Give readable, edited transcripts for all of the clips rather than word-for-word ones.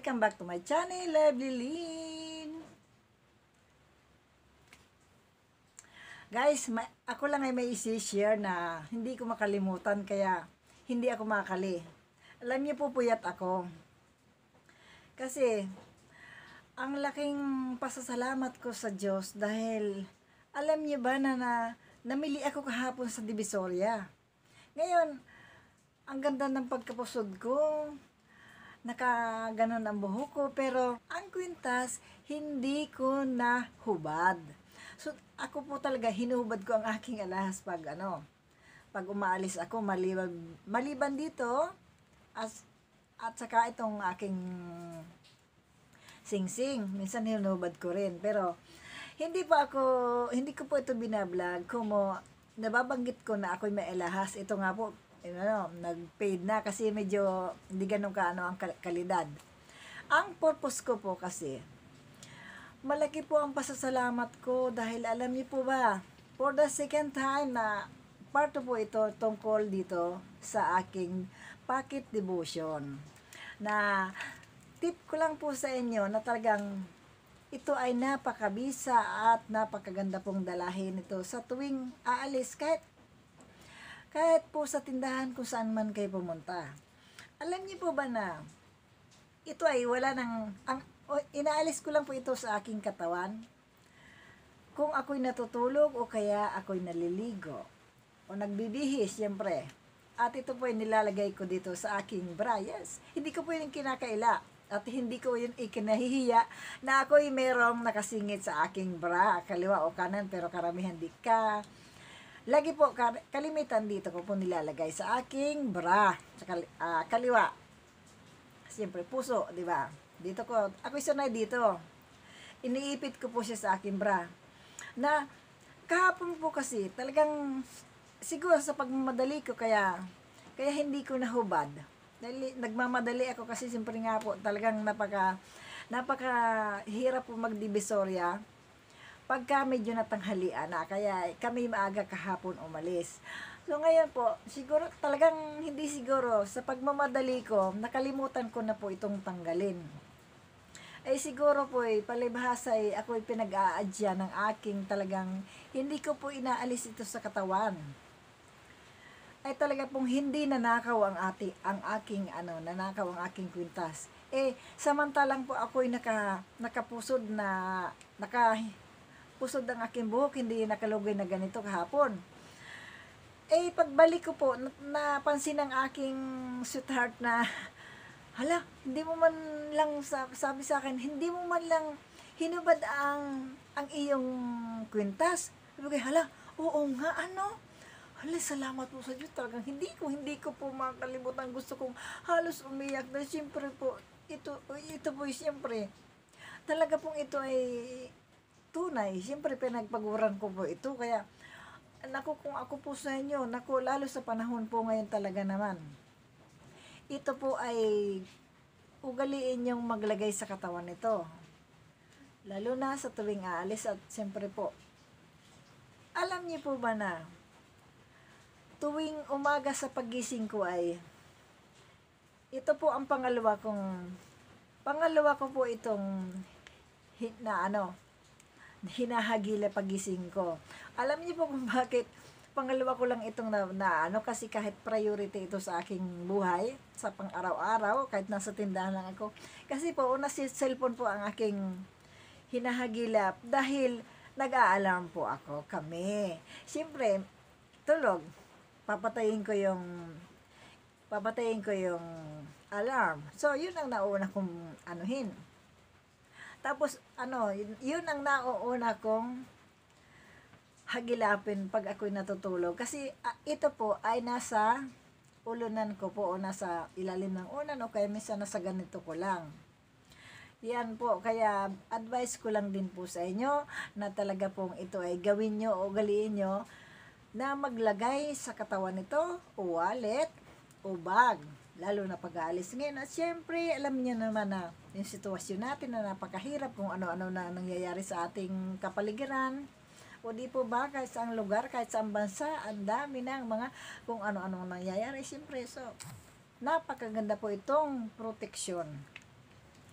Welcome back to my channel, Lovely Lynn. Guys, ako lang ay may isi-share na hindi ko makalimutan kaya hindi ako makakali. Alam niyo po puyat ako. Kasi ang laking pasasalamat ko sa Diyos dahil alam niyo ba na namili ako kahapon sa Divisoria. Ngayon, ang ganda ng pagkapusod ko. Nakaganon ang buhok ko, pero ang kwintas, hindi ko nahubad. So, ako po talaga, hinuhubad ko ang aking alahas pag pag umaalis ako, maliban dito, at saka itong aking singsing, minsan hinuhubad ko rin, pero hindi ko po ito binablog, nababanggit ko na ako'y may alahas, ito nga po, nag-paid na kasi medyo hindi ganun ang kalidad. Ang purpose ko po kasi, malaki po ang pasasalamat ko dahil alam niyo po ba, for the second time na part po ito tungkol dito sa aking pocket devotion. Na tip ko lang po sa inyo na talagang ito ay napakabisa at napakaganda pong dalahin ito sa tuwing aalis kahit po sa tindahan kung saan man kayo pumunta. Alam niyo po ba na ito ay wala inaalis ko lang po ito sa aking katawan. Kung ako'y natutulog o kaya ako'y naliligo o nagbibihis, siyempre. At ito po ay nilalagay ko dito sa aking bra. Yes, hindi ko po yung kinakaila. At hindi ko yun ikinahihiya na ako'y merong nakasingit sa aking bra, kaliwa o kanan, pero karamihan di ka. Lagi po, kalimitan dito ko po nilalagay sa aking bra, sa kaliwa. Siyempre, puso, di ba? Dito ko, ako'y sanay dito. Iniipit ko po siya sa aking bra. Na, kahapon po kasi, talagang, siguro sa pagmamadali ko, kaya hindi ko nahubad. Dahil nagmamadali ako kasi siyempre nga po, talagang napaka hirap po magdivisoria pagka medyo natanghalian na, kaya kami maaga kahapon umalis. So ngayon po, siguro talagang hindi siguro, sa pagmamadali ko, nakalimutan ko na po itong tanggalin. Ay siguro po palibhasa ako pinag-aadya ng aking talagang, hindi ko po inaalis ito sa katawan. Ay talaga pong hindi nanakaw ang aking kwintas. Samantalang po ako'y nakapusod pusod ang aking buhok, hindi nakalugay na ganito kahapon. Pagbalik ko po, napansin ng aking sweetheart na, hala, hindi mo man lang, sabi sa akin, hindi mo man lang hinubad ang iyong kwintas. Sabi ko, hala, oo nga, hala, salamat po sa Diyos, talagang hindi ko po makalimutan, gusto kong halos umiyak, dahil siyempre po, ito po siyempre, talaga pong ito ay tunay, siyempre pinagpaguran ko po ito, kaya naku, kung ako po sa inyo, naku, lalo sa panahon po ngayon talaga naman, ito po ay ugaliin yung maglagay sa katawan nito, lalo na sa tuwing aalis. At siyempre po, alam niyo po ba na tuwing umaga sa pagising ko ay ito po ang pangalawa ko po itong hinahagila pagising ko. Alam niyo po kung bakit pangalawa ko lang itong kasi kahit priority ito sa aking buhay, sa pang-araw-araw, kahit nasa tindahan lang ako. Kasi po, una si cellphone po ang aking hinahagilap dahil nag-a-alarm po kami. Siyempre, tulog. Papatayin ko yung alarm. So, yun ang nauna kong anuhin. Tapos, yun ang nauuna kong hagilapin pag ako'y natutulog. Kasi, ito po ay nasa ulunan ko po o nasa ilalim ng unan o kaya minsan nasa ganito ko lang. Yan po, kaya advice ko lang din po sa inyo na talaga pong ito ay gawin nyo o galiin nyo na maglagay sa katawan nito o wallet o bag. Lalo na pag-aalis ngayon. At syempre, alam niyo naman na yung sitwasyon natin na napakahirap kung ano-ano na nangyayari sa ating kapaligiran. O di po ba, kahit saang lugar, kahit saang bansa, ang dami ng mga kung ano-ano nangyayari. Syempre, so, napakaganda po itong proteksyon.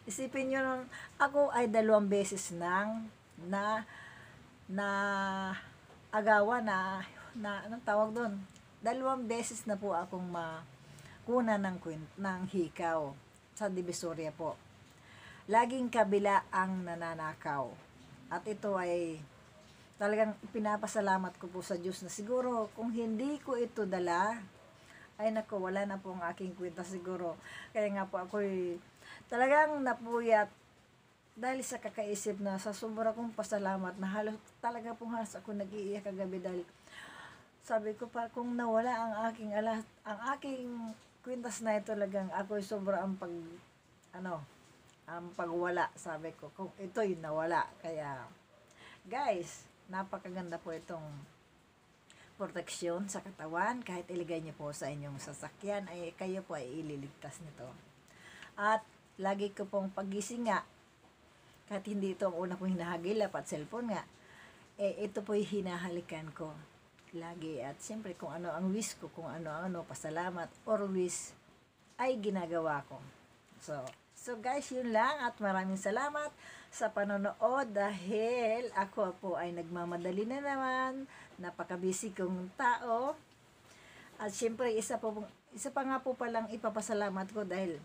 Isipin nyo nun, ako ay 2 beses nang na agawa na anong tawag doon? 2 beses na po akong makuna ng hikaw sa Divisoria po. Laging kabila ang nananakaw. At ito ay talagang pinapasalamat ko po sa Diyos na siguro kung hindi ko ito dala, ay nako, wala na po ang aking kwenta siguro. Kaya nga po ako'y talagang napuyat dahil sa kakaisip na sa sobra kong pasalamat na halos talaga pong halos ako nag-iiyak kagabi dahil sabi ko pa kung nawala ang aking kwintas na ito talagang ako'y sobra ang ang pagwala, sabi ko kung ito'y nawala. Kaya guys, napakaganda po itong proteksyon sa katawan. Kahit iligay niyo po sa inyong sasakyan, ay kayo po ay ililigtas nito. At lagi ko pong pagising nga, kahit hindi ito ang una kong hinahagilap at cellphone nga, ito po'y hinahalikan ko lagi. At siyempre kung ano ang wish ko, kung ano pasalamat or wish ay ginagawa ko. So guys, yun lang at maraming salamat sa panonood dahil ako po ay nagmamadali na naman, napaka-busy kong tao. At siyempre isa pa nga po palang ipapasalamat ko dahil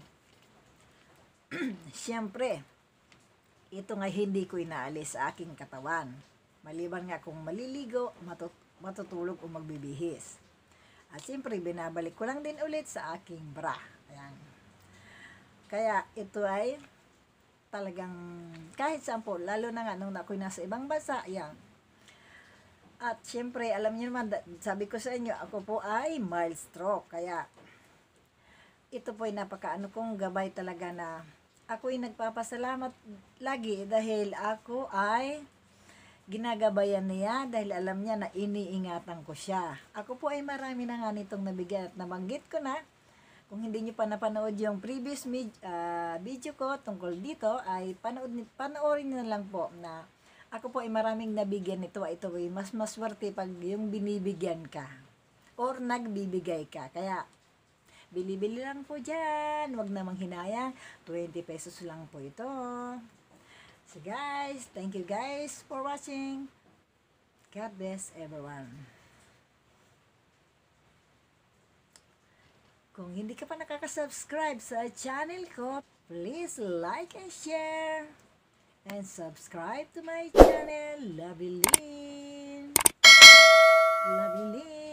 siyempre ito nga hindi ko inaalis sa aking katawan. Maliban nga kung maliligo, matutulog o magbibihis. At siyempre binabalik ko lang din ulit sa aking bra. Ayan. Kaya ito ay talagang kahit saan po, lalo na nga nung ako'y nasa ibang bansa, yan. At syempre, alam niyo naman, sabi ko sa inyo, ako po ay mild stroke. Kaya ito po ay napakaano kong gabay talaga na ako'y nagpapasalamat lagi dahil ako ay ginagabayan niya dahil alam niya na iniingatan ko siya. Ako po ay marami na nga nitong nabigyan at nabanggit ko na. Kung hindi niyo pa napanood yung previous video ko tungkol dito, ay panoorin niyo na lang po na ako po ay maraming nabigyan nito. Ito ay mas maswerte pag yung binibigyan ka or nagbibigay ka. Kaya, bili-bili lang po dyan. Huwag namang hinayang. 20 pesos lang po ito. So guys, thank you guys for watching. God bless everyone. Kung hindi ka pa nakaka-subscribe sa channel ko, please like and share. And subscribe to my channel, Lovely Lynn. Lovely Lynn.